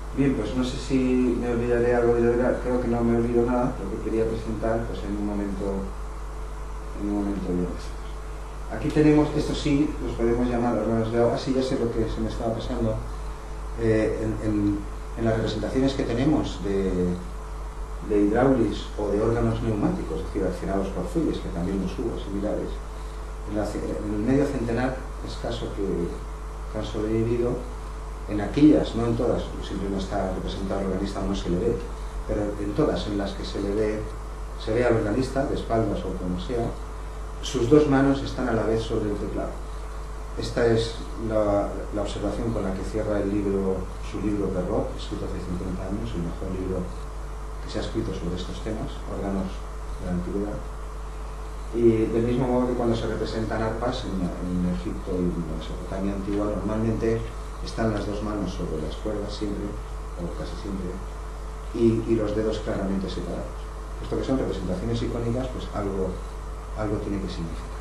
Bien, pues no sé si me olvidaré algo de llorar, creo que no me olvido nada, lo que quería presentar pues en un momento bien. Aquí tenemos, esto sí, los podemos llamar órganos de agua, sí, ya sé lo que se me estaba pasando. En las representaciones que tenemos de hidráulis o de órganos neumáticos, es decir, accionados por fuelles, que también los hubo similares, en el medio centenar escaso que han sobrevivido, en aquellas, no en todas, siempre no está representado el organista, no se le ve, pero en todas en las que se ve al organista, de espaldas o como sea, sus dos manos están a la vez sobre el teclado. Esta es la observación con la que cierra su libro Perrot, escrito hace 50 años, el mejor libro que se ha escrito sobre estos temas, órganos de la antigüedad. Y del mismo modo que cuando se representan arpas en Egipto y en la Mesopotamia antigua, normalmente están las dos manos sobre las cuerdas siempre, o casi siempre, y los dedos claramente separados. Puesto que son representaciones icónicas, pues algo tiene que significar.